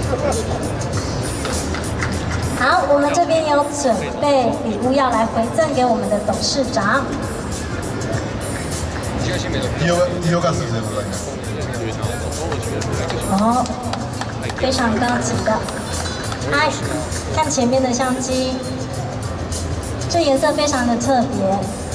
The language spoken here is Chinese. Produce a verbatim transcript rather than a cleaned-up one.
好，我们这边有准备礼物要来回赠给我们的董事长。 色がするでございます。 哦，非常高级的。嗨，看前面的相机，这颜色非常的特别。